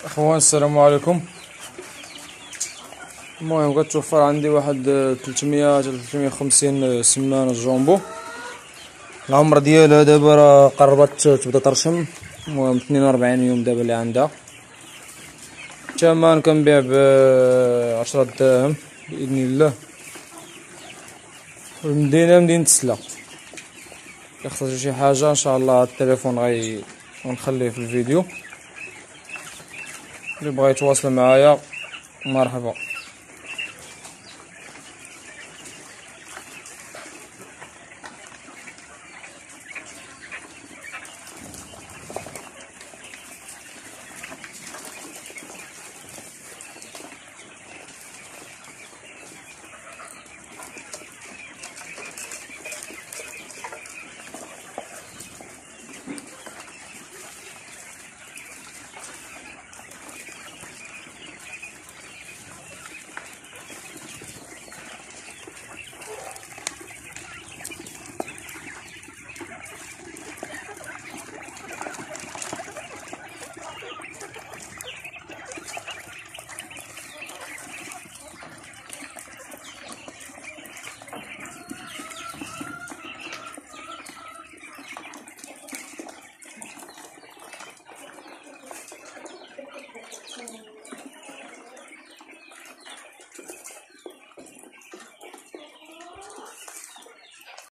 اخوان السلام عليكم. المهم كتوفر عندي واحد 300 حتى 350 سمانة جامبو. العمر ديالها دابا راه قربت تبدا ترشم. المهم 42 يوم دابا اللي عندها. الثمن كنبيع ب 10 دراهم باذن الله. المدينة مدينة سلا. اختاروا شي حاجة ان شاء الله التليفون غنخليه في الفيديو. اللي بغا يتواصل معايا مرحبا.